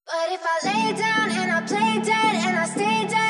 But if I lay down and I play dead and I stay dead